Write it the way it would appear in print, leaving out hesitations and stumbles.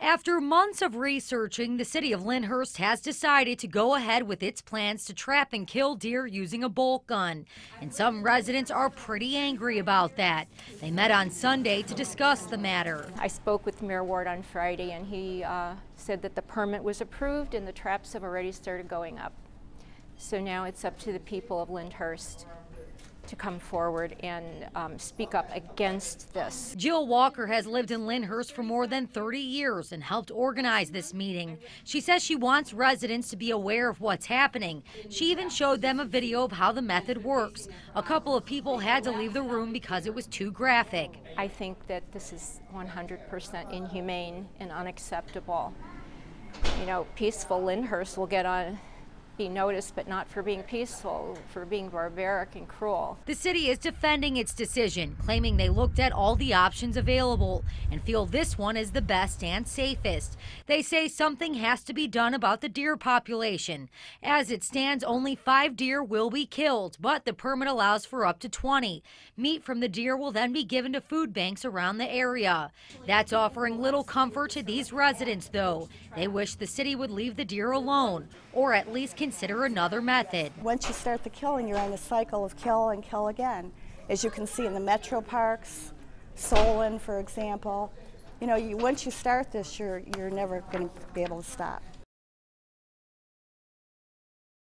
After months of researching, the city of Lyndhurst has decided to go ahead with its plans to trap and kill deer using a bolt gun. And some residents are pretty angry about that. They met on Sunday to discuss the matter. I spoke with Mayor Ward on Friday, and he said that the permit was approved and the traps have already started going up. So now it's up to the people of Lyndhurst to come forward and speak up against this. Jill Walker has lived in Lyndhurst for more than 30 years and helped organize this meeting. She says she wants residents to be aware of what's happening. She even showed them a video of how the method works. A couple of people had to leave the room because it was too graphic. I think that this is 100% inhumane and unacceptable. You know, peaceful Lyndhurst will be noticed, but not for being peaceful, for being barbaric and cruel. The city is defending its decision, claiming they looked at all the options available and feel this one is the best and safest. They say something has to be done about the deer population. As it stands, only 5 deer will be killed, but the permit allows for up to 20. Meat from the deer will then be given to food banks around the area. That's offering little comfort to these residents, though. They wish the city would leave the deer alone, or at least consider another method. Once you start the killing, you're in a cycle of kill and kill again. As you can see in the metro parks, Solon, for example, you know, once you start this, you're never going to be able to stop.